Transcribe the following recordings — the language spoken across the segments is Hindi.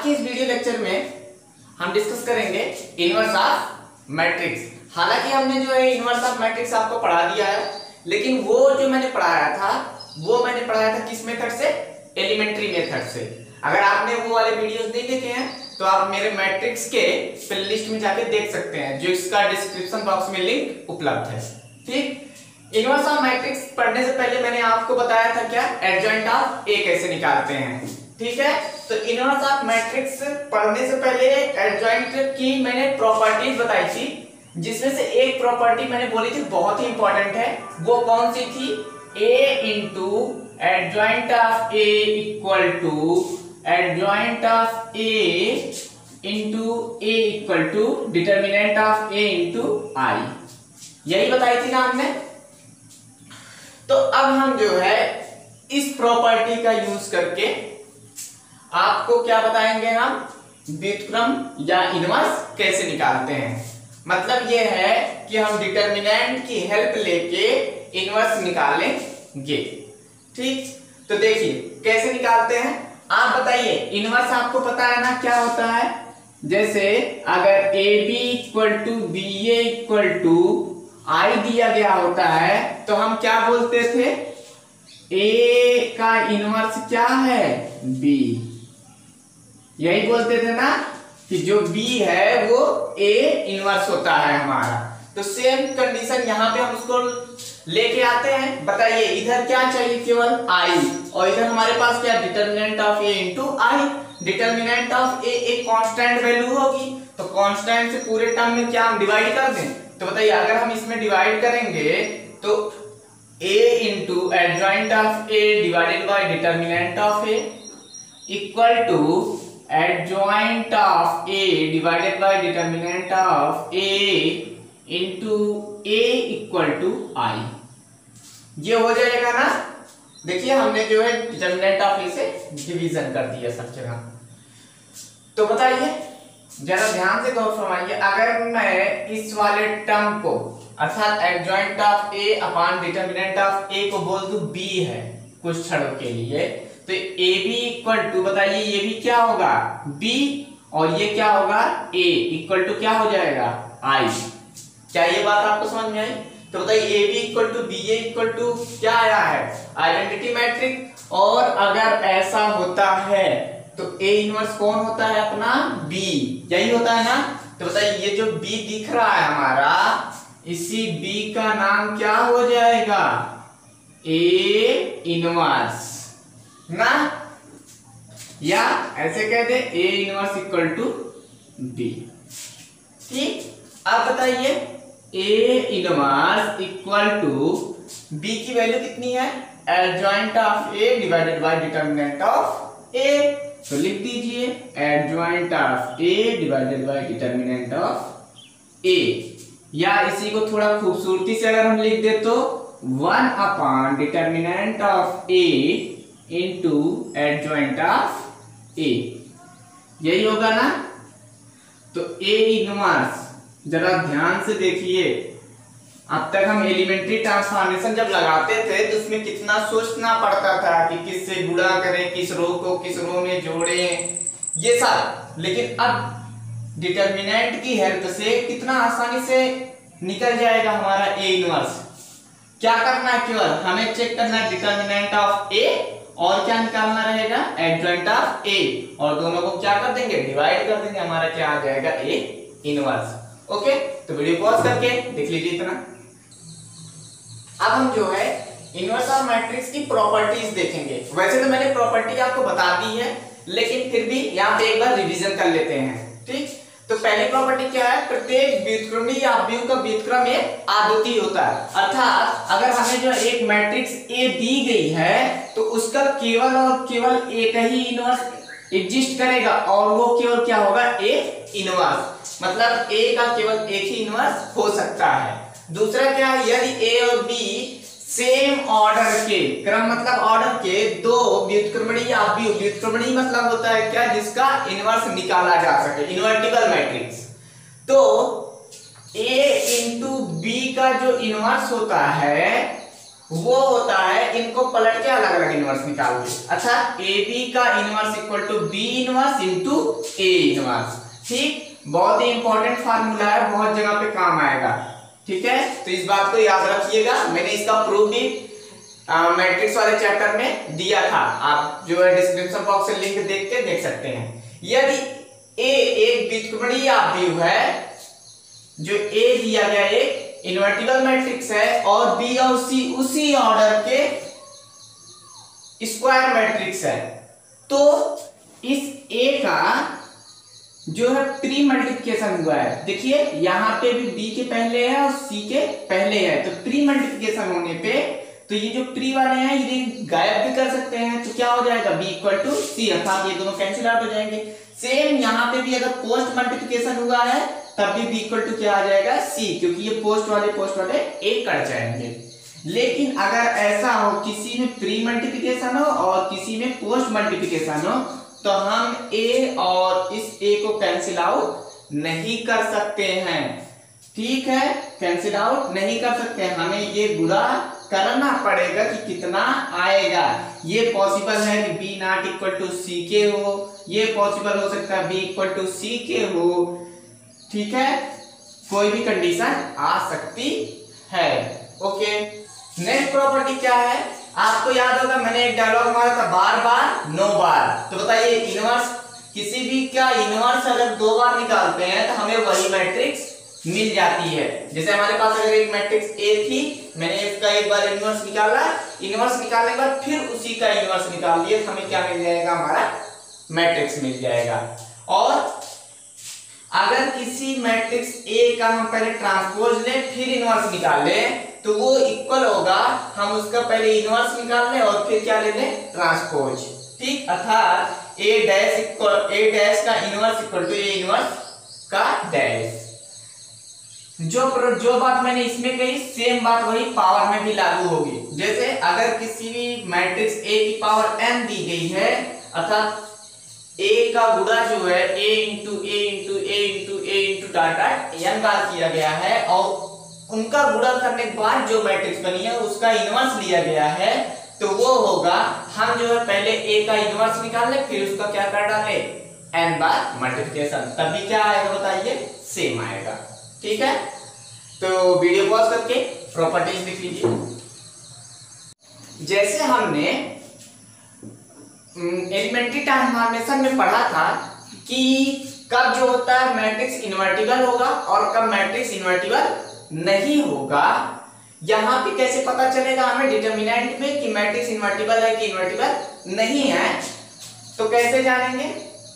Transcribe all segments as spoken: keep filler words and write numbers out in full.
के इस वीडियो लेक्चर में हम डिस्कस करेंगे इनवर्स ऑफ मैट्रिक्स। हालांकि हमने जो है इनवर्स ऑफ मैट्रिक्स आपको पढ़ा दिया है, लेकिन वो जो मैंने पढ़ाया था वो मैंने पढ़ाया था किस मेथड से? एलिमेंट्री मेथड से। अगर आपने वो वाले वीडियोस नहीं देखे हैं तो आप मेरे मैट्रिक्स के प्लेलिस्ट में जाके देख सकते हैं, जो इसका डिस्क्रिप्शन बॉक्स में लिंक उपलब्ध है। ठीक, इनवर्स ऑफ मैट्रिक्स पढ़ने से पहले मैंने आपको बताया था क्या एडजॉइंट ऑफ ए कैसे निकालते हैं। ठीक है, तो इनवर्स ऑफ मैट्रिक्स पढ़ने से पहले एडजॉइंट की मैंने प्रॉपर्टीज बताई थी, जिसमें से एक प्रॉपर्टी मैंने बोली थी बहुत ही इंपॉर्टेंट है। वो कौन सी थी? A into adjoint of A equal to adjoint of A into A equal to determinant of A into I. यही बताई थी ना हमने। तो अब हम जो है इस प्रॉपर्टी का यूज करके आपको क्या बताएंगे, हम व्युत्क्रम या इनवर्स कैसे निकालते हैं। मतलब ये है कि हम डिटर्मिनेंट की हेल्प लेके इनवर्स निकालेंगे। ठीक, तो देखिए कैसे निकालते हैं। आप बताइए, इनवर्स आपको पता है ना क्या होता है? जैसे अगर A B equal to B A equal to I दिया गया होता है तो हम क्या बोलते थे? ए का इनवर्स क्या है? बी। यही बोलते थे ना कि जो बी है वो ए इनवर्स होता है हमारा। तो सेम कंडीशन यहाँ पे हम उसको लेके आते हैं। बताइए इधर क्या चाहिए? केवल आई, और इधर हमारे पास क्या? Determinant of A into I. Determinant of A एक कांस्टेंट वैल्यू होगी, तो कांस्टेंट से पूरे टर्म में क्या हम डिवाइड कर दें? तो बताइए अगर हम इसमें डिवाइड करेंगे तो a into adjoint of a divided by determinant of a equal to adjoint of a divided by determinant of a into a equal to i। ये हो जाएगा ना। देखिए हमने जो है डिटर्मिनेंट ऑफ a से डिवीजन कर दिया सब जगह। तो बताइए जरा ध्यान से गौर फरमाइए, अगर मैं इस वाले टर्म को अर्थात adjoint of A upon determinant of A को बोल दूं बी है कुछ क्षणों के लिए, तो ए बी इक्वल टू, बताइए ये भी क्या होगा? बी, और ये क्या होगा? ए इक्वल टू क्या हो जाएगा? आई। क्या ये बात आपको समझ में आई? तो बताइए A B equal to B A equal to क्या आया है? Identity matrix. और अगर ऐसा होता है तो ए इनवर्स कौन होता है अपना? बी। यही होता है ना। तो बताइए ये जो बी दिख रहा है हमारा, इसी बी का नाम क्या हो जाएगा? ए इनवर्स ना, या ऐसे कह दे A inverse equal to B. ठीक, अब बताइए A inverse equal to B की वैल्यू कितनी है? Adjoint of A divided by determinant of A. तो लिख दीजिए adjoint of A divided by determinant of A, या इसी को थोड़ा खूबसूरती से अगर हम लिख दे तो one upon determinant of A into adjoint of A. यही होगा ना। तो ए इनवर्स जरा ध्यान से देखिए, अब तक हम एलिमेंट्री ट्रांसफॉर्मेशन जब लगाते थे तो उसमें कितना सोचना पड़ता था कि किससे गुणा करें, किस रो को किस रो में जोड़ें, ये सब। लेकिन अब डिटर्मिनेंट की हेल्प से कितना आसानी से निकल जाएगा हमारा ए इनवर्स। क्या करना है? केवल हमें चेक करना है डिटर्मिनेंट ऑफ ए, और क्या निकालना रहेगा? एडजॉइंट ऑफ ए, और दोनों को क्या कर देंगे? डिवाइड कर देंगे। हमारा क्या आ जाएगा? A inverse. ओके, तो वीडियो पॉज करके देख लीजिए इतना। अब हम जो है इनवर्स ऑफ मैट्रिक्स की प्रॉपर्टीज देखेंगे। वैसे तो मैंने प्रॉपर्टी आपको बता दी है, लेकिन फिर भी यहाँ पे एक बार रिवीजन कर लेते हैं। ठीक, तो पहली प्रॉपर्टी क्या है? प्रत्येक व्युत्क्रमी या अवयव का व्युत्क्रम एक आद्वितीय होता है। अर्थात अगर हमें जो एक मैट्रिक्स ए दी गई है तो उसका केवल और केवल एक ही इनवर्स एग्जिस्ट करेगा, और वो केवल क्या होगा? A inverse. मतलब ए का केवल एक ही इनवर्स हो सकता है। दूसरा क्या है? यदि ए और बी सेम ऑर्डर के, क्रम मतलब ऑर्डर के, दो व्युत्क्रमणी या अवयव, व्युत्क्रमणी मतलब होता है क्या? जिसका इनवर्स निकाला जा सके, इनवर्टिबल मैट्रिक्स। तो ए इंटू बी का जो इनवर्स होता है वो होता है इनको पलट के अलग अलग इनवर्स निकाल दे। अच्छा, ए बी का inverse equal to B inverse into A inverse. ठीक, बहुत ही इंपॉर्टेंट फार्मूला है, बहुत जगह पे काम आएगा। ठीक है, तो इस बात को याद रखिएगा। मैंने इसका प्रूफ भी मैट्रिक्स वाले चैप्टर में दिया था, आप जो है डिस्क्रिप्शन बॉक्स से लिंक देख के देख सकते हैं। यदि ए एक बीजगणितीय आव्यूह है, जो ए दिया गया एक इन्वर्टिबल मैट्रिक्स है और बी और सी उसी ऑर्डर के स्क्वायर मैट्रिक्स है, तो इस ए का जो है प्री मल्टीप्लिकेशन हुआ है। देखिए यहाँ पे भी बी के पहले है और सी के पहले है, तो प्री मल्टीप्लिकेशन होने पे तो ये जो प्री वाले हैं ये गायब भी कर सकते हैं, तो क्या हो जाएगा बी इक्वल टू सी, अर्थात ये दोनों कैंसिल आउट हो जाएंगे। सेम यहाँ पे भी अगर पोस्ट मल्टीप्लिकेशन हुआ है तब भी बी इक्वल टू क्या आ जाएगा सी, क्योंकि ये पोस्ट वाले पोस्ट वाले एक कट जाएंगे। लेकिन अगर ऐसा हो किसी में प्री मल्टीप्लिकेशन हो और किसी में पोस्ट मल्टीप्लिकेशन हो, तो हम ए और इस ए को कैंसिल आउट नहीं कर सकते हैं। ठीक है, कैंसिल आउट नहीं कर सकते हैं, हमें ये गुणा करना पड़ेगा कि कितना आएगा। ये पॉसिबल है कि B not equal to C के हो, ये पॉसिबल हो सकता है बी इक्वल टू सी के हो। ठीक है, कोई भी कंडीशन आ सकती है। ओके, नेक्स्ट प्रॉपर्टी क्या है, आपको याद होगा मैंने एक डायलॉग मारा था, बार बार नो बार। तो बताइए इनवर्स किसी भी का इनवर्स अगर दो बार निकालते हैं तो हमें वही मैट्रिक्स मिल जाती है। जैसे हमारे पास अगर एक मैट्रिक्स ए थी, मैंने इसका एक बार इनवर्स निकाला, इनवर्स निकालने के बाद फिर उसी का इनवर्स निकाल दिया, तो हमें क्या मिल जाएगा, हमारा मैट्रिक्स मिल जाएगा। और अगर किसी मैट्रिक्स ए का हम पहले ट्रांसपोज लें फिर इनवर्स निकाल लें तो वो इक्वल होगा, हम उसका पहले इनवर्स निकाल लें और फिर क्या ले लें, ट्रांसपोज। ठीक, अर्थात A dash equal A dash का inverse equal to A inverse का डैश। जो जो बात मैंने इसमें कही सेम बात वही पावर में भी लागू होगी। जैसे अगर किसी भी मैट्रिक्स ए की पावर n दी गई है, अर्थात a का गुणा जो है a into A into A into A into dot dot n बार किया गया है और उनका गुणा करने के बाद जो मैट्रिक्स बनी है उसका इनवर्स लिया गया है, तो वो होगा, हम जो है पहले a का इनवर्स निकाल ले फिर उसका क्या कर डाले n बार मल्टीप्लिकेशन, तभी क्या आएगा बताइए, सेम आएगा। ठीक है, तो वीडियो पॉज करके प्रॉपर्टीज लिख लीजिए। जैसे हमने एलिमेंट्री ट्रांसफॉर्मेशन में पढ़ा था कि कब जो होता है मैट्रिक्स इन्वर्टिबल होगा और कब मैट्रिक्स इन्वर्टिबल नहीं होगा। यहाँ पे कैसे पता चलेगा हमें डिटर्मिनेंट में कि मैट्रिक्स इन्वर्टिबल है कि इन्वर्टिबल नहीं है, तो कैसे जानेंगे,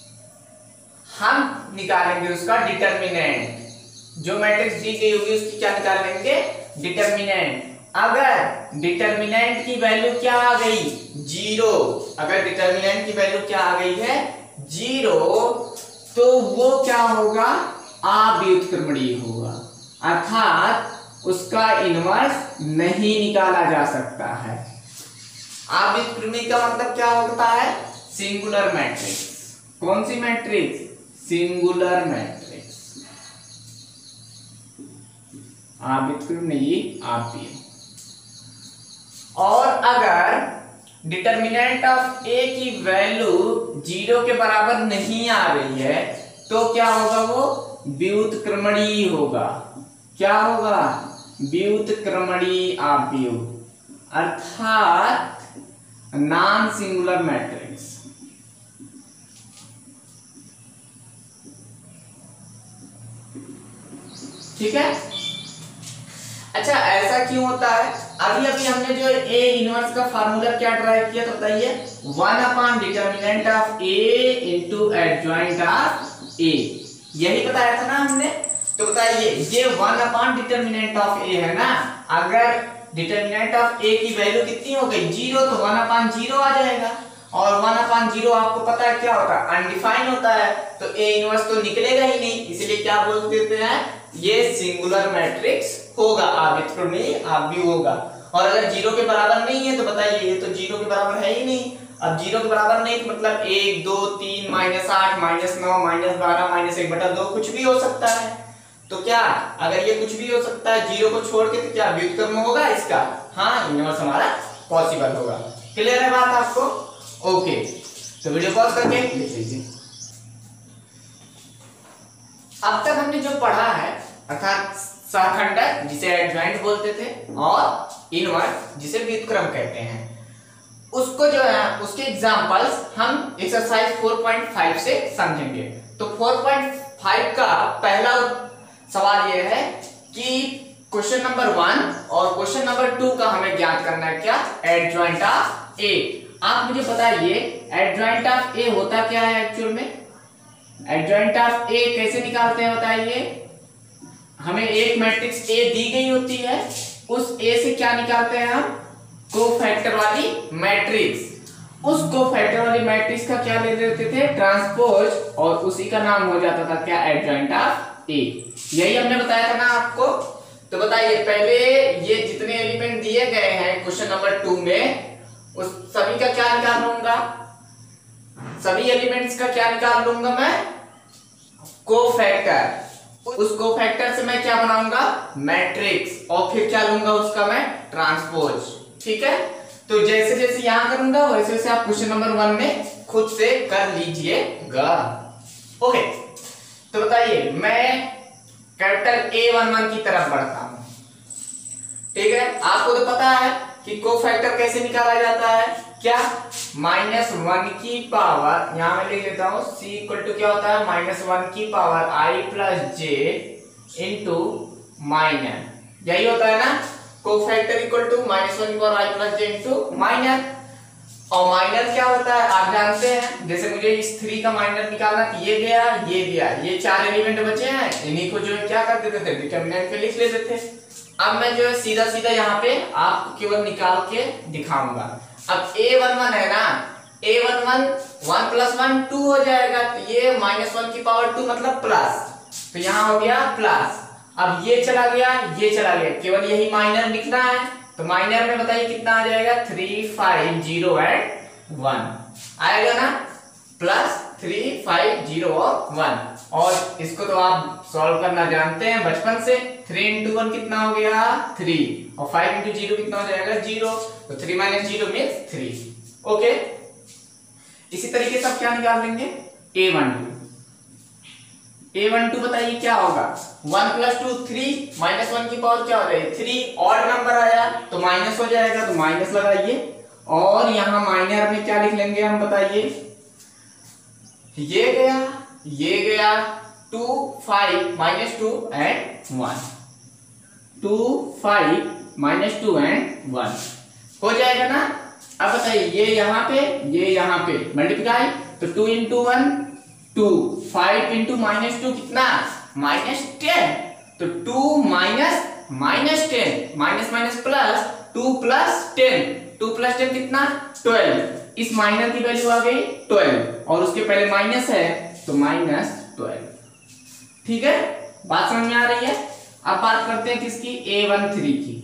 हम निकालेंगे उसका डिटर्मिनेंट। जो मैट्रिक्स दी गई होगी उसकी क्या निकाल लेंगे, डिटर्मिनेंट। अगर डिटर्मिनेंट की वैल्यू क्या आ गई, जीरो, अगर डिटर्मिनेंट की वैल्यू क्या आ गई है, जीरो, तो वो क्या होगा, अव्युत्क्रमणीय होगा, अर्थात उसका इनवर्स नहीं निकाला जा सकता है। अव्युत्क्रमणीय का मतलब क्या होता है, सिंगुलर मैट्रिक्स। कौन सी मैट्रिक्स, सिंगुलर मैट्रिक्स। अव्युत्क्रमणीय आव्यूह। और अगर डिटर्मिनेंट ऑफ ए की वैल्यू जीरो के बराबर नहीं आ रही है तो क्या होगा, वो व्युत्क्रमणीय होगा। क्या होगा, व्युत्क्रमणीय आव्यूह, अर्थात नॉन सिंगुलर मैट्रिक्स। ठीक है, अच्छा ऐसा क्यों होता है, अभी अभी हमने जो ए इनवर्स का फार्मूला क्या ड्राइव किया तो बताइए, one upon determinant of A into adjoint of A, यही बताया था ना हमने। तो बताइए ये one upon determinant of A है ना, अगर डिटर्मिनेंट ऑफ ए की वैल्यू कितनी हो गई, जीरो, तो वन अपॉन जीरो आ जाएगा। और वन अपॉन जीरो आपको पता है क्या होता है, अनडिफाइंड होता है, तो ए इनवर्स तो निकलेगा ही नहीं, इसलिए क्या बोल देते हैं, ये सिंगुलर मैट्रिक्स होगा, अव्युत्क्रमणीय आव्यूह होगा। और अगर जीरो के बराबर नहीं है तो बताइए, ये तो जीरो के बराबर है ही नहीं। अब जीरो के बराबर नहीं तो मतलब एक, दो, तीन, माइनस आठ, माइनस नौ, माइनस बारह, माइनस एक बटा दो, कुछ भी हो सकता है। तो क्या अगर ये कुछ भी हो सकता है जीरो को छोड़ के, तो क्या व्युत्क्रम होगा इसका, हाँ इनवर्स हमारा पॉसिबल होगा। क्लियर है बात आपको? ओके, तो वीडियो पॉज करके लिख लीजिए। अब तक हमने जो पढ़ा है अर्थात सहखंडक जिसे एडजॉइंट बोलते थे और इनवर्स जिसे व्युत्क्रम कहते हैं, उसको जो है उसके एग्जांपल्स हम एक्सरसाइज फोर पॉइंट फाइव से समझेंगे। तो फोर पॉइंट फाइव का पहला सवाल यह है कि क्वेश्चन नंबर वन और क्वेश्चन नंबर टू का हमें ज्ञात करना है क्या, एडजॉइंट ऑफ ए। आप मुझे बताइए एडजॉइंट ऑफ ए होता क्या है एक्चुअल में, एडजॉइंट ऑफ ए कैसे निकालते हैं बताइए। हमें एक मैट्रिक्स ए दी गई होती है, उस ए से क्या निकालते हैं हम, कोफैक्टर वाली मैट्रिक्स। उस कोफैक्टर वाली मैट्रिक्स का क्या ले लेते थे, ट्रांसपोज, और उसी का नाम हो जाता था क्या, एडजॉइंट ऑफ ए। यही हमने बताया था ना आपको। तो बताइए पहले ये जितने एलिमेंट दिए गए हैं क्वेश्चन नंबर टू में, उस सभी का क्या निकाल लूंगा, सभी एलिमेंट्स का क्या निकाल लूंगा मैं, कोफैक्टर। उस कोफैक्टर से मैं क्या बनाऊंगा, मैट्रिक्स, और फिर क्या लूंगा उसका मैं, ट्रांसपोज। ठीक है, तो जैसे जैसे यहां करूंगा वैसे वैसे आप क्वेश्चन नंबर वन में खुद से कर लीजिएगा। ओके, तो बताइए मैं कैपिटल ए वन वन की तरफ बढ़ता हूं। ठीक है, आपको तो पता है कि कोफैक्टर कैसे निकाला जाता है, क्या, माइनस वन की पावर, यहां मैं लिख लेता हूं सी इक्वल टू क्या होता है, माइनस वन की power I plus J into minor, यही होता है ना, cofactor equal to minus one की power I plus J into minor. और माइनर क्या होता है आप जानते हैं, जैसे मुझे इस थ्री का माइनर निकालना, ये गया ये गया, ये चार एलिमेंट बचे हैं, इन्हीं को जो है क्या कर देते थे, डिटरमिनेंट पे लिख लेते थे। अब मैं जो है सीधा सीधा यहाँ पे आपको केवल निकाल के दिखाऊंगा। अब ए वन वन है ना, A one one one plus one two हो जाएगा, तो ये माइनस वन की पावर टू मतलब प्लस, तो यहाँ हो गया प्लस। अब ये चला गया ये चला गया, केवल यही माइनर निकला है, तो माइनर में बताइए कितना आ जाएगा, three five zero and one आएगा ना, प्लस थ्री फाइव जीरो और वन। और इसको तो आप सॉल्व करना जानते हैं बचपन से, थ्री इंटू वन कितना हो गया, थ्री, और फाइव इंटू जीरो कितना हो जाएगा, जीरो, तो three minus zero means three. Okay, इसी तरीके से आप क्या निकाल लेंगे, A one two, A one two बताइए क्या होगा, one plus two three, minus one की पावर क्या हो रही है, थ्री, ऑड नंबर आया तो माइनस हो जाएगा, तो माइनस लगाइए, और यहां माइनर में क्या लिख लेंगे हम बताइए, ये गया ये गया, two five minus two and one, two five minus two and one हो जाएगा ना। अब बताइए ये यहाँ पे ये यहाँ पे मल्टीप्लाई, तो two into one two, five into minus two कितना, माइनस टेन, तो two minus minus ten, minus minus plus, two plus ten, two plus ten कितना, ट्वेल्व। इस माइनर की वैल्यू आ गई ट्वेल्व, और उसके पहले माइनस है तो माइनस ट्वेल्व। ठीक है, बात समझ में आ रही है। अब बात करते हैं किसकी, ए वन थ्री की।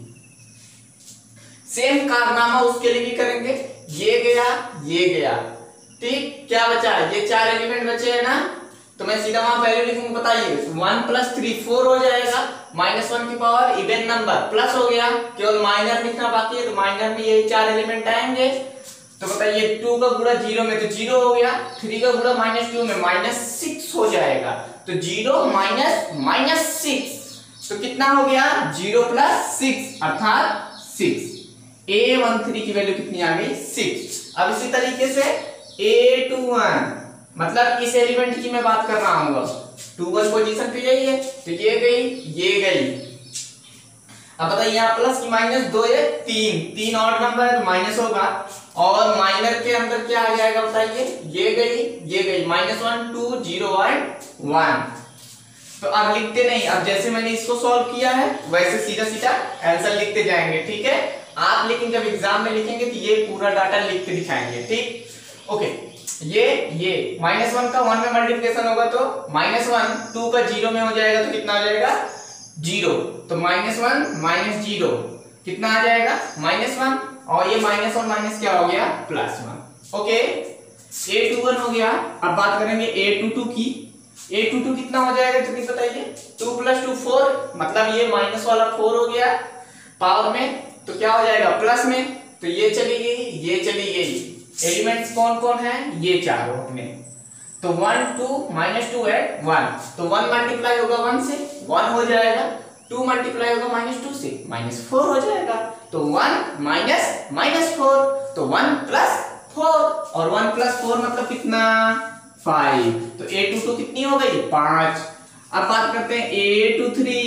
सेम कारनामा उसके लिए भी करेंगे, ये गया ये गया, ठीक, क्या बचा, ये चार एलिमेंट बचे हैं ना, तो मैं सीधा वहां वैल्यू लिखूंगा, बताइए वन प्लस थ्री फोर हो जाएगा, माइनस वन की पावर इवन नंबर प्लस हो गया, केवल माइनर लिखना बाकी है, तो माइनर में यही चार एलिमेंट आएंगे। तो बताइए टू का गुणा जीरो में तो जीरो हो गया, थ्री का गुणा माइनस टू में माइनस सिक्स हो जाएगा, तो जीरो माइनस माइनस सिक्स, तो कितना हो गया, जीरो प्लस सिक्स अर्थात सिक्स। ए वन थ्री की वैल्यू कितनी आ गई, सिक्स। अब इसी तरीके से ए टू वन, मतलब इस एलिमेंट की मैं बात कर रहा हूं, टू वन पोजीशन पे यही है, तो ये गई ये गई। अब बताइए यहाँ प्लस की माइनस दो है, तीन, तीन ऑड नंबर है तो माइनस होगा, और माइनर के अंदर क्या आ जाएगा बताइए, ये गई ये गई, minus one two zero one one. तो अब लिखते नहीं, अब जैसे मैंने इसको सॉल्व किया है वैसे सीधा सीधा आंसर लिखते जाएंगे। ठीक है, आप लेकिन जब एग्जाम में लिखेंगे तो ये पूरा डाटा लिख के दिखाएंगे। ठीक, ओके, ये ये माइनस वन का वन में मल्टीप्लिकेशन होगा तो माइनस वन, टू का जीरो में हो जाएगा तो कितना हो जाएगा, जीरो, तो माइनस वन माइनस जीरो कितना आ जाएगा, माइनस वन, और ये माइनस और माइनस क्या हो गया, plus one. Okay, A two one हो गया। अब बात करेंगे ए टू टू की, ए टू टू कितना हो जाएगा जल्दी बताइए, टू प्लस टू फोर, मतलब ये माइनस वाला फोर हो गया पावर में, तो क्या हो जाएगा प्लस में, तो ये चली गई ये चली गई। एलिमेंट्स कौन कौन है, ये चारों अपने। तो वन टू माइनस टू है वन, तो वन मल्टीप्लाई होगा वन से वन हो जाएगा, टू मल्टीप्लाई होगा माइनस टू से माइनस फोर हो जाएगा। तो वन माइनस माइनस फोर, तो वन प्लस फोर, और वन प्लस फोर मतलब कितना फाइव। तो ए टू टू कितनी हो गई पांच। अब बात करते हैं A two three,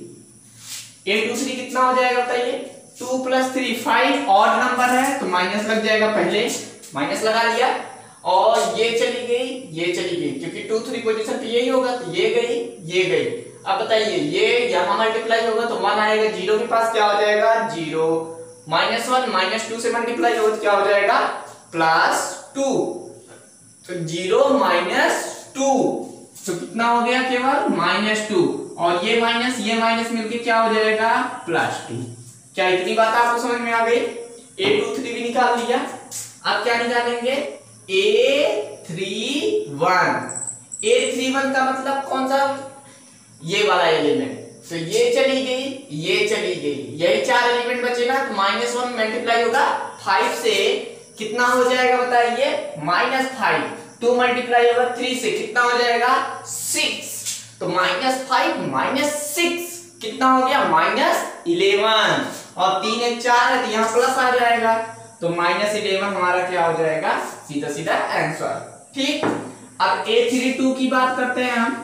A two three कितना हो जाएगा बताइए, two plus three five, odd number है तो माइनस लग जाएगा, पहले माइनस लगा लिया, और ये चली गई ये चली गई, क्योंकि टू थ्री पोजीशन पे यही होगा, तो ये गई ये गई। अब बताइए ये यहां मल्टीप्लाई होगा तो वन आएगा, जीरो के पास क्या हो जाएगा zero, minus one minus two से मल्टीप्लाई होगा तो क्या हो जाएगा प्लस टू, तो जीरो माइनस टू, तो कितना हो गया केवल माइनस टू, और ये माइनस ये माइनस मिलके क्या हो जाएगा प्लस टू। क्या इतनी बात आपको समझ में आ गई? ए टू थ्री भी निकाल लिया। अब क्या निकालेंगे A three one, A three one का मतलब कौन सा, ये वाला एलिमेंट, तो ये चली गई ये चली गई, यही चार एलिमेंट बचे ना, तो माइनस वन मल्टीप्लाई होगा फाइव से कितना हो जाएगा बताइए माइनस फाइव, टू मल्टीप्लाई होगा थ्री से कितना हो जाएगा सिक्स, तो माइनस फाइव माइनस सिक्स कितना हो गया माइनस इलेवन, और तीन एक चार है तो यहाँ प्लस आ जाएगा, तो माइनस इलेवन हमारा क्या हो जाएगा सीधा सीधा आंसर। ठीक, अब ए थ्री टू की बात करते हैं हम।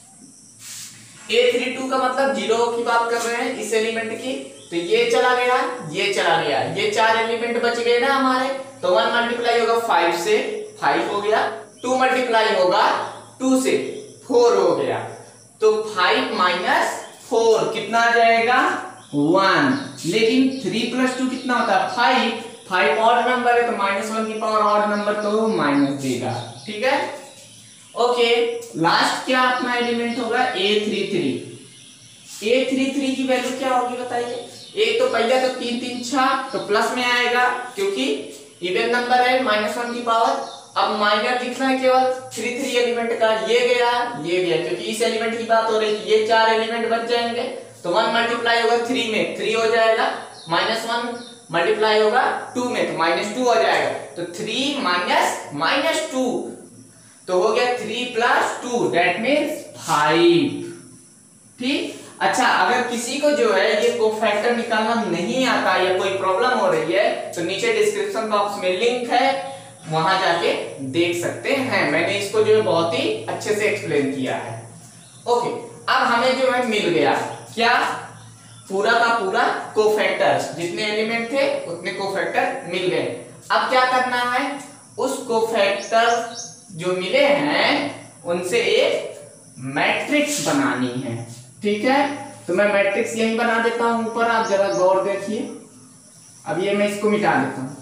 ए थ्री टू का मतलब जीरो की बात कर रहे हैं इस एलिमेंट की, तो ये चला गया ये चला गया, ये चार एलिमेंट बच गए ना हमारे, तो वन मल्टीप्लाई होगा फाइव से फाइव हो गया, टू मल्टीप्लाई होगा टू से फोर हो गया, तो फाइव माइनस फोर कितना आ जाएगा वन, लेकिन थ्री प्लस टू कितना होता है फाइव, फाइव ऑड नंबर है तो माइनस वन की पावर ऑड नंबर तो माइनस देगा। ठीक है, ओके, लास्ट क्या अपना एलिमेंट होगा A three three, A three three की वैल्यू क्या होगी बताइए, एक तो पहले तो तीन तीन छह तो प्लस में आएगा क्योंकि इवन नंबर है माइनस वन की पावर, अब माइनस लिखना है केवल थ्री थ्री एलिमेंट का, ये गया ये गया, क्योंकि इस एलिमेंट की बात हो रही है, ये चार एलिमेंट बच जाएंगे, तो वन मल्टीप्लाई होगा थ्री में थ्री हो जाएगा, माइनस वन मल्टीप्लाई होगा टू में तो माइनस टू हो जाएगा, तो थ्री माइनस माइनस टू, तो हो गया three plus two that means five. ठीक, अच्छा अगर किसी को जो है ये कोफैक्टर निकालना नहीं आता या कोई प्रॉब्लम हो रही है तो नीचे डिस्क्रिप्शन बॉक्स में लिंक है, वहां जाके देख सकते हैं, मैंने इसको जो है बहुत ही अच्छे से एक्सप्लेन किया है। ओके, अब हमें जो है मिल गया क्या पूरा का पूरा कोफैक्टर, जितने एलिमेंट थे उतने कोफैक्टर मिल गए। अब क्या करना है, उस कोफैक्टर जो मिले हैं उनसे एक मैट्रिक्स बनानी है। ठीक है, तो मैं मैट्रिक्स यही बना देता हूं ऊपर, आप जरा गौर देखिए। अब ये मैं इसको मिटा देता हूं,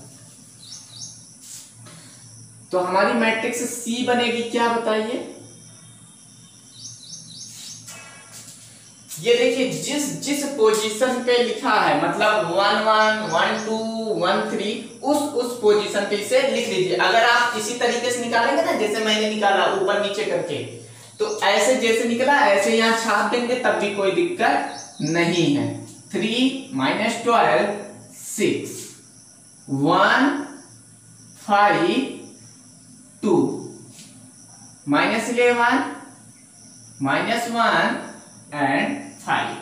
तो हमारी मैट्रिक्स सी बनेगी क्या बताइए, ये देखिए जिस जिस पोजीशन पे लिखा है मतलब one one one two one three उस उस पोजीशन पे इसे लिख लीजिए। अगर आप इसी तरीके से निकालेंगे ना जैसे मैंने निकाला ऊपर नीचे करके, तो ऐसे जैसे निकला ऐसे यहाँ छाप देंगे तब भी कोई दिक्कत नहीं है। Three minus twelve six one five two minus eleven minus one and five.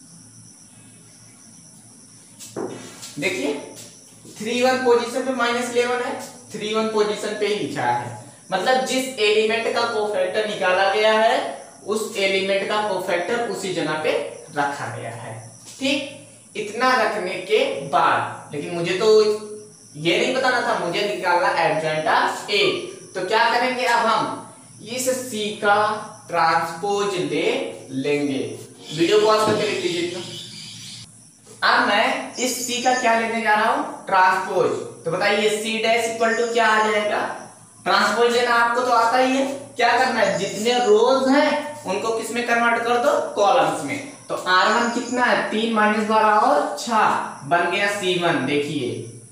देखिए थ्री वन पोजीशन पे माइनस इलेवन है, थ्री वन पोजीशन पे ही लिखा है, मतलब जिस एलिमेंट का कोफैक्टर निकाला गया है उस एलिमेंट का कोफैक्टर उसी जगह पे रखा गया है। ठीक, इतना रखने के बाद लेकिन मुझे तो ये नहीं बताना था, मुझे निकालना एडजॉइंट ऑफ ए, तो क्या करेंगे अब हम इस सी का ट्रांसपोज ले लेंगे। वीडियो पॉज करके लिख लीजिए। अब मैं इस सी का क्या लेने जा रहा हूं ट्रांसपोज, तो बताइए सी डैश इक्वल टू क्या आ जाएगा, ट्रांसपोज लेना आपको तो आता ही है। क्या करना है, जितने रोज हैं उनको किस में कन्वर्ट कर दो कॉलम्स में, तो आर वन कितना है तीन माइनस बारह और छह बन गया सी वन, देखिए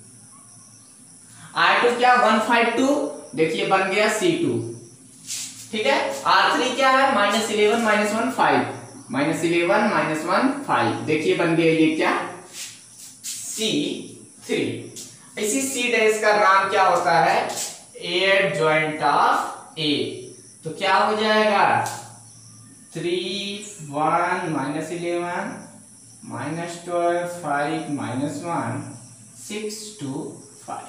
आर टू क्या वन फाइव टू, देखिए बन गया सी टू। ठीक है, आर थ्री क्या है minus eleven minus one five, minus eleven minus one five, देखिए बन गया ये क्या सी थ्री। इसी सी डैश का नाम क्या होता है, एडजॉइंट ऑफ ए। तो क्या हो जाएगा, three one minus eleven minus twelve five minus one six two five.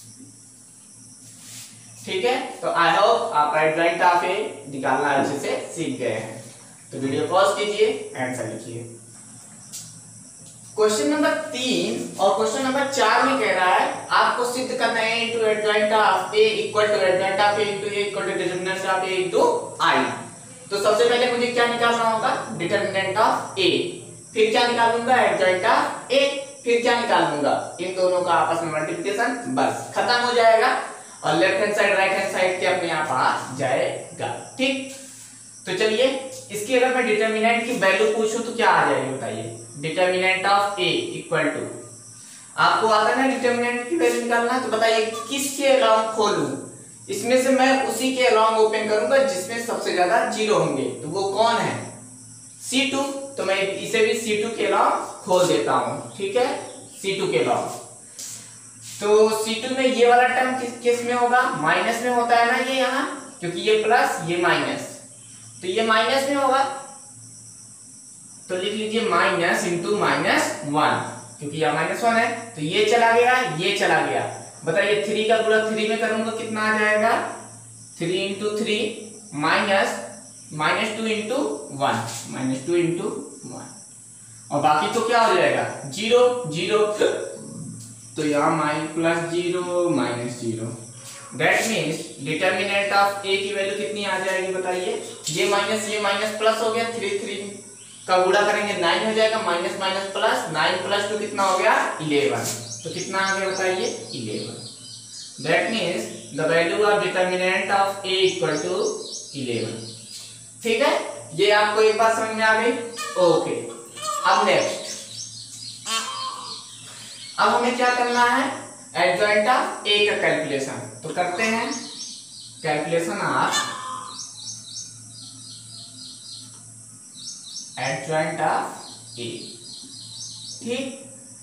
ठीक है, तो आई होप आप एडजॉइंट ऑफ ए निकालना अच्छे से सीख गए हैं। तो वीडियो पॉज कीजिए, आंसर लिखिए। क्वेश्चन नंबर तीन और क्वेश्चन नंबर चार में कह रहा है आपको सिद्ध करना है into adjoint of A equal to adjoint of A into A equal to determinant of A into I. तो सबसे पहले मुझे क्या निकालना होगा, डिटरमिनेंट ऑफ ए, फिर क्या निकालूंगा, एडजॉइंट ऑफ ए, फिर क्या निकालूंगा, इन दोनों का आपस में मल्टीप्लिकेशन, बस खत्म हो जाएगा और left hand side right hand side के अपने आप आ जाएगा। ठीक, तो चलिए इसकी अगर मैं डिटरमिनेंट की वैल्यू पूछूं तो क्या आ जाएगी बताइए, determinant of A equal to, आपको आता है ना डिटरमिनेंट की वैल्यू निकालना, तो बताइए किसके अलाउंग खोलूं, इसमें से मैं उसी के अलाउंग ओपन करूंगा जिसमें सबसे ज्यादा जीरो होंगे, तो वो कौन है, सी टू। तो मैं इसे भी सी टू के अलाउंग खोल देता हूं। ठीक है, सी टू के अलाउंग, तो सी टू में ये वाला टर्म किस किस में होगा, माइनस में होता है ना ये यहाँ, क्योंकि ये प्लस ये माइनस, तो ये माइनस में होगा, तो लिख लीजिए माइनस इंटू माइनस वन, क्योंकि यह माइनस वन है, तो ये चला गया ये चला गया। बताइए थ्री का गुणा थ्री में करूंगा कितना आ जाएगा, three into three minus minus two into one, minus two into one, और बाकी तो क्या हो जाएगा, जीरो जीरो, तो यहाँ minus plus zero minus zero, that means determinant of A की वैल्यू कितनी आ जाएगी बताइए, ये माइनस ये माइनस प्लस हो गया, थ्री थ्री का गुणा करेंगे नाइन हो जाएगा, minus minus plus, nine plus two कितना हो गया, इलेवन, तो कितना आ गया बताइए, eleven. That means the value of determinant of A equal to eleven. ठीक है, ये आपको एक बात समझ में आ गई, ओके। अब नेक्स्ट, अब हमें क्या करना है, एडजॉइंट ऑफ ए का कैलकुलेशन, तो करते हैं calculation of adjoint of A. ठीक,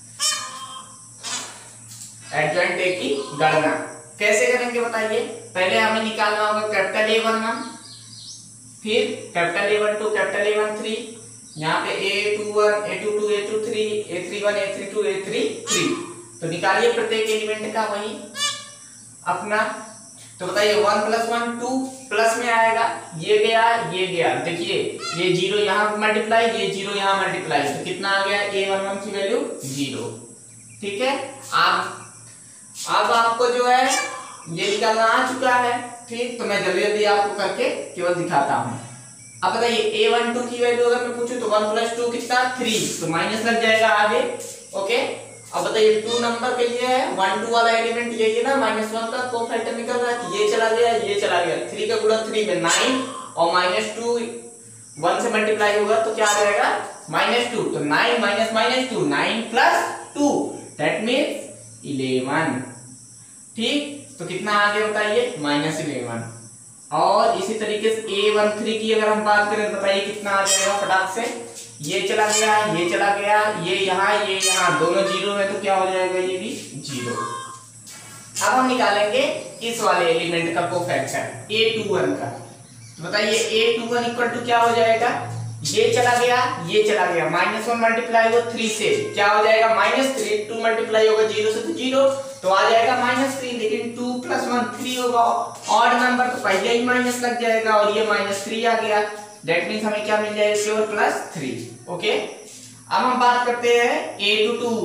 एडजॉइंट ए की गणना कैसे करेंगे बताइए, पहले हमें निकालना होगा कैपिटल ए वन वन, फिर capital A one two, capital A one three, यहाँ पे A two one, A two two, A two three, A three one, A three two, A three three, तो निकालिए प्रत्येक एलिमेंट का वही अपना। तो बताइए one plus one two, plus में आएगा, ये गया ये गया, देखिए ये जीरो यहाँ मल्टीप्लाई, ये जीरो यहाँ मल्टीप्लाई, तो कितना आ गया, ए वन वन की वैल्यू जीरो। ठीक है, आप अब आपको जो है ये निकालना आ चुका है। ठीक, तो मैं जल्दी जल्दी आपको करके केवल दिखाता हूँ। अब बताइए ए वन टू की वैल्यू अगर मैं पूछूं तो वन प्लस टू कितना, थ्री, तो माइनस लग जाएगा आगे। ओके, अब बताइए टू नंबर के लिए है, वन टू वाला एलिमेंट यही है ना, माइनस वन का कोफैक्टर निकल रहा है, ये चला गया ये चला गया, थ्री का गुणा थ्री में नाइन, और माइनस टू वन से मल्टीप्लाई होगा तो क्या आ जाएगा, माइनस टू, तो nine minus minus two, nine plus two, that means eleven. ठीक, तो कितना आ गया बताइए, माइनस इलेवन। और इसी तरीके से ए वन थ्री की अगर हम बात करें तो बताइए कितना आ जाएगा फटाक से, ये चला गया ये चला गया, ये यहाँ ये यहाँ, दोनों जीरो में, तो क्या हो जाएगा, ये भी जीरो। अब हम निकालेंगे इस वाले एलिमेंट का कोफैक्टर ए टू वन का, तो बताइए A two one equal to क्या हो जाएगा, ये चला गया ये चला गया, माइनस वन मल्टीप्लाई होगा थ्री से क्या हो जाएगा, माइनस थ्री, टू मल्टीप्लाई होगा जीरो से तो जीरो, तो आ जाएगा माइनस थ्री, लेकिन टू प्लस वन थ्री होगा, ऑड नंबर तो पहले ही माइनस लग जाएगा, और ये माइनस थ्री आ गया, दैट मीन्स हमें क्या मिल जाएगा, केवल प्लस थ्री। ओके, अब हम बात करते हैं A two two,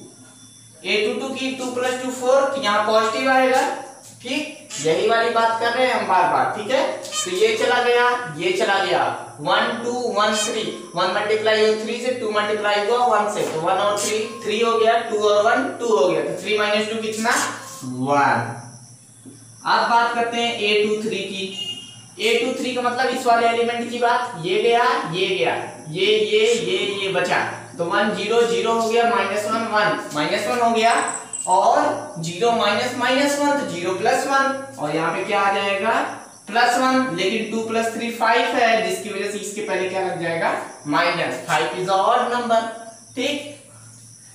A two two की, टू प्लस टू फोर, तो यहाँ पॉजिटिव आएगा। ठीक, यही वाली बात कर रहे हैं हम बार बार। ठीक है, तो ये चला गया ये चला गया, one two one three, one multiply हो थ्री से, टू मल्टीप्लाई हुआ वन से, तो वन और थ्री थ्री हो गया, टू और वन टू हो गया, तो थ्री माइनस टू कितना, वन। अब बात करते हैं ए टू थ्री की, ए टू थ्री का मतलब इस वाले एलिमेंट की बात, ये गया ये गया, ये ये ये ये बचा, तो वन जीरो जीरो हो गया, minus one one minus one हो गया, और जीरो माइनस माइनस वन तो जीरो प्लस वन, और यहाँ पे क्या आ जाएगा, प्लस वन, लेकिन टू प्लस थ्री फाइव है, जिसकी वजह से इसके पहले क्या लग जाएगा, minus, five is odd number. ठीक,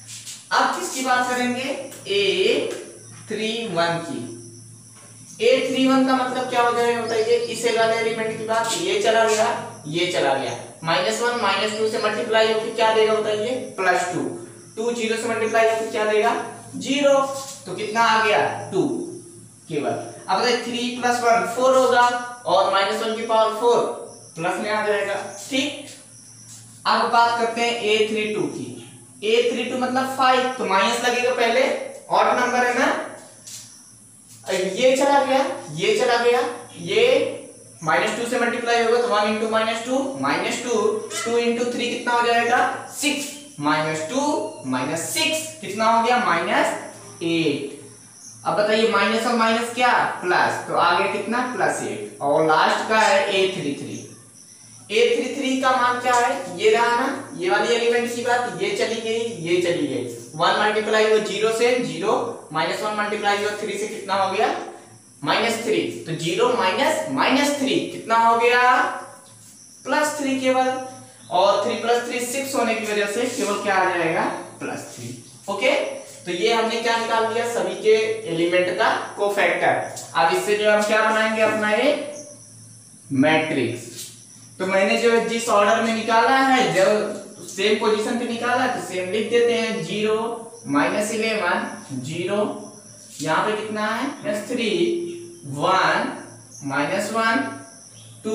अब किसकी बात करेंगे, ए थ्री वन की। ए थ्री वन का मतलब क्या हो जाएगा बताइए, इस वाले एलिमेंट की बात, ये चला गया ये चला गया, माइनस वन माइनस टू से मल्टीप्लाई होकर क्या देगा बताइए, प्लस टू। टू जीरो से मल्टीप्लाई होकर क्या देगा, जीरो। तो कितना आ गया, टू केवल। अब बताइए थ्री प्लस वन फोर होगा, और माइनस वन की पावर फोर प्लस में आ जाएगा। ठीक, अब बात करते हैं ए थ्री टू की। ए थ्री टू मतलब फाइव, तो माइनस लगेगा पहले, ऑड नंबर है ना, ये चला गया ये चला गया, ये माइनस टू से मल्टीप्लाई होगा तो one into minus two, minus two, two into three कितना हो जाएगा, six, minus two minus six कितना हो गया, माइनस एट। अब बताइए माइनस और माइनस क्या, प्लस, तो आ गया कितना, प्लस एट। और लास्ट का है A three three. A three three का मान क्या है, ये रहा ना, ये वाली एलिमेंट की बात, ये चली गई ये चली गई, वन मल्टीप्लाई हुआ जीरो से, जीरो, माइनस वन मल्टीप्लाई हुआ थ्री से कितना हो गया, माइनस थ्री। तो जीरो माइनस माइनस थ्री कितना हो गया, प्लस थ्री केवल। और थ्री प्लस थ्री सिक्स होने की वजह से केवल क्या आ जाएगा, प्लस थ्री। ओके, तो ये हमने क्या निकाल दिया, सभी के एलिमेंट का कोफैक्टर। अब इससे जो हम क्या बनाएंगे, अपना ये मैट्रिक्स। तो मैंने जो जिस ऑर्डर में निकाला है, जब सेम पोजीशन पे निकाला तो सेम लिख देते हैं, जीरो माइनस इलेवन, जीरो, यहाँ पे कितना है, minus three, one, minus one, two,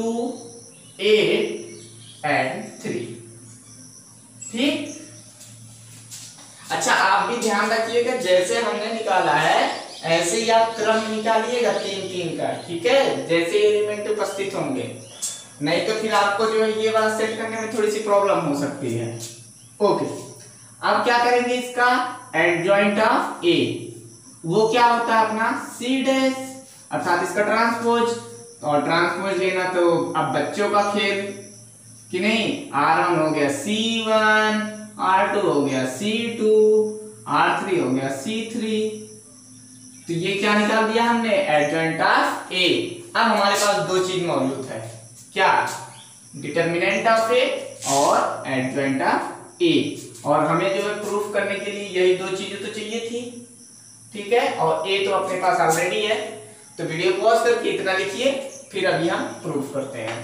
eight and three. ठीक, अच्छा आप भी ध्यान रखिएगा, जैसे हमने निकाला है ऐसे ही आप क्रम निकालिएगा तीन तीन का। ठीक है, जैसे एलिमेंट उपस्थित होंगे, नहीं तो फिर आपको जो है ये वाला सेट करने में थोड़ी सी प्रॉब्लम हो सकती है। ओके, अब क्या करेंगे, इसका एडजॉइंट ऑफ ए, वो क्या होता है अपना सी डैश, अर्थात इसका ट्रांसपोज। और ट्रांसपोज लेना तो अब बच्चों का खेल कि नहीं, आर वन हो गया सी वन, आर टू हो गया सी टू, आर थ्री हो गया सी थ्री। तो ये क्या निकाल दिया हमने, एडजॉइंट ऑफ ए। अब हमारे पास दो चीज मौजूद है, क्या, डिटर्मिनेंट ऑफ ए और एडजॉइंट ऑफ ए। और हमें जो है प्रूफ करने के लिए यही दो चीजें तो चाहिए थी। ठीक है, और ए तो अपने पास ऑलरेडी है, तो वीडियो पॉज करके इतना लिखिए, फिर अभी हम प्रूफ करते हैं।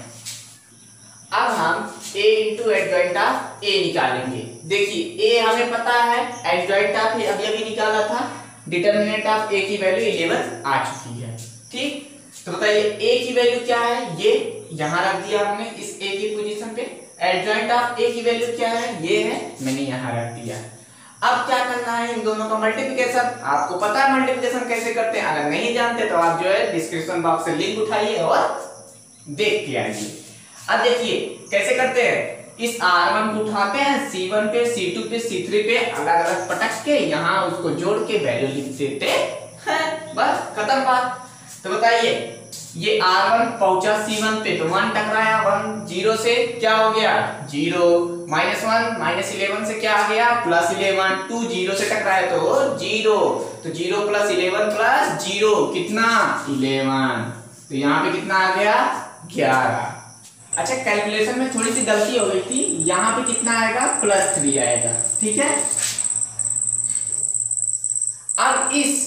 अब हम A into adjoint of A निकालेंगे। देखिए ए हमें पता है, एडजॉइंट ऑफ ए अभी अभी निकाला था, डिटर्मिनेंट ऑफ ए की वैल्यू इलेवन आ चुकी है। ठीक, तो बताइए ए की वैल्यू क्या है, ये यहां रख दिया हमने इस ए की पोजीशन पे। एडजॉइंट ऑफ ए की वैल्यू क्या है, ये है, मैंने यहां रख दिया। अब क्या करना है, इन दोनों का मल्टीप्लिकेशन। आपको पता है मल्टीप्लिकेशन कैसे करते हैं, अगर नहीं जानते तो आप जो है डिस्क्रिप्शन बॉक्स से लिंक उठाइए और देख के आइए। अब देखिए कैसे करते हैं, इस आर वन को उठाते हैं सी वन पे, सी टू पे, सी थ्री पे, अलग अलग पटक के यहाँ उसको जोड़ के वैल्यू लिख देते हैं, बस खत्म बात। तो बताइए ये आर वन पहुंचा सी वन पे तो वन टकराया, वन जीरो से क्या हो गया, zero, minus one minus eleven से क्या आ गया, प्लस इलेवन, टू जीरो से टकराया तो जीरो, तो zero plus eleven plus zero कितना, इलेवन। तो यहाँ पे कितना आ गया, ग्यारह। अच्छा कैलकुलेशन में थोड़ी सी गलती हो गई थी, यहाँ पे कितना आएगा, प्लस थ्री आएगा। ठीक है, अब इस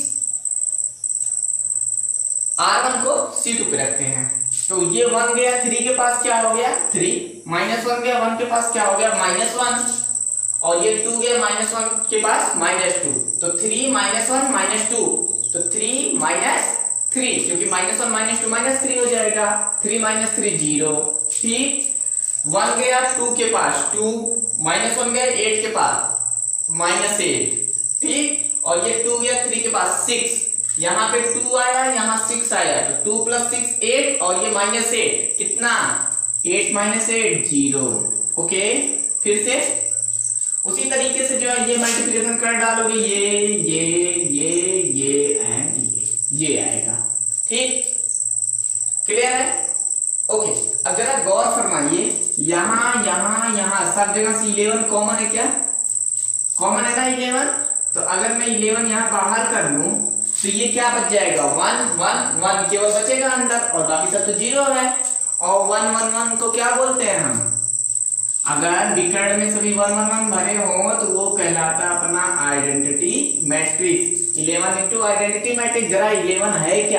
आर वन को सी टू पे रखते हैं, तो ये वन गया, थ्री के पास क्या हो गया, थ्री, माइनस वन गया, वन के पास क्या हो गया, माइनस वन, और ये टू गया माइनस वन के पास माइनस टू, तो three minus one minus two, तो थ्री माइनस थ्री, क्योंकि minus one minus two minus three हो जाएगा, थ्री माइनस थ्री जीरो। ठीक, वन गया टू के पास, टू, माइनस वन गया एट के पास, माइनस एट। ठीक, और ये टू गया थ्री के पास, सिक्स, यहाँ पे टू आया, यहाँ सिक्स आया, तो टू प्लस सिक्स एट, और ये माइनस एट कितना, eight minus eight zero. Okay, फिर से उसी तरीके से जो है ये मल्टीप्लिकेशन कर डालोगे, ये ये ये ये एंड ये ये आएगा। ठीक, क्लियर है। ओके, अब जरा गौर फरमाइए, यहाँ यहाँ यहाँ सब जगह से इलेवन कॉमन है, क्या कॉमन है ना इलेवन, तो अगर मैं इलेवन यहाँ बाहर कर लूं तो ये क्या बच जाएगा, वन वन वन केवल बचेगा अंदर, और बाकी सब तो जीरो है। और वन वन वन को क्या बोलते हैं हम, अगर विकर्ण में सभी वन वन वन भरे हो तो वो कहलाता है अपना identity matrix. Eleven into identity matrix, जरा इलेवन है क्या,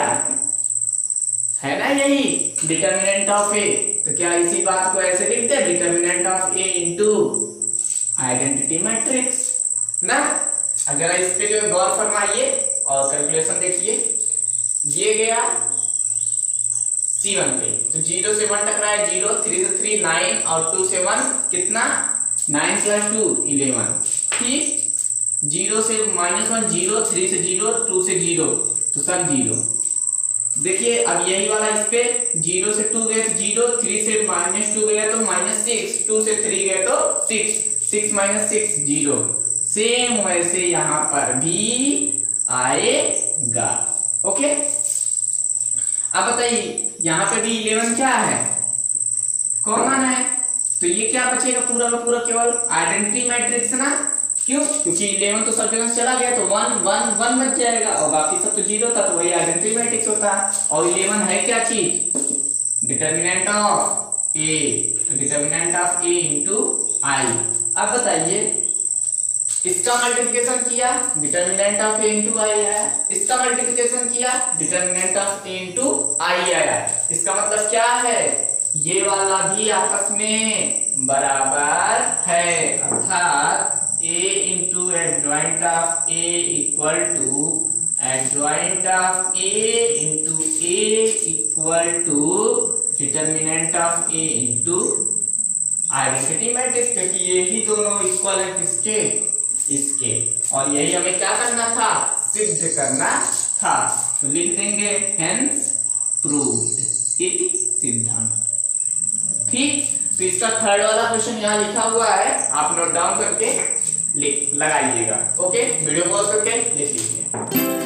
है ना यही डिटर्मिनेंट ऑफ ए। तो क्या इसी बात को ऐसे लिखते हैं, determinant of A into identity matrix ना। अगर इस पे जो गौर फरमाइए और कैलकुलेशन देखिए, ये गया सी वन पे, तो जीरो से वन टकरा है जीरो, थ्री से थ्री नाइन और टू से वन कितना, नाइन प्लस टू इलेवन। ठीक, जीरो से माइनस वन जीरो, थ्री से जीरो, टू से जीरो, तो सब जीरो। देखिए अब यही वाला इस पे जीरो से टू गए तो जीरो, थ्री से माइनस टू गए तो माइनस सिक्स, टू से थ्री गए तो six, six minus six zero. Same वैसे यहां पर भी आएगा। ओके, अब बताइए यहाँ पे भी इलेवन क्या है, कॉमन है, तो ये क्या बचेगा पूरा का पूरा केवल आइडेंटिटी मैट्रिक्स ना। क्यों, क्योंकि इलेवन तो सब जगह चला गया तो वन वन वन बच जाएगा और बाकी सब तो जीरो था, तो वही आइडेंटिटी मैट्रिक्स होता है। और इलेवन है क्या चीज, डिटर्मिनेंट ऑफ ए, तो determinant of A into I. अब बताइए इसका मल्टीप्लिकेशन किया, determinant of A into I आया, इसका मल्टीप्लिकेशन किया, determinant of A into I आया। इसका मतलब क्या है, ये वाला भी आपस में बराबर है, अर्थात A into adjoint of A equal to adjoint of A into A equal to determinant of A into identity matrix, क्योंकि ये ही दोनों इक्वल है किसके, इसके। और यही हमें क्या करना था, सिद्ध करना था, तो लिख देंगे हेंस प्रूव्ड इति सिद्धम। ठीक, तो इसका थर्ड वाला क्वेश्चन यहाँ लिखा हुआ है, आप नोट डाउन करके लिख लगाइएगा। ओके, वीडियो पॉज करके लिख लीजिए।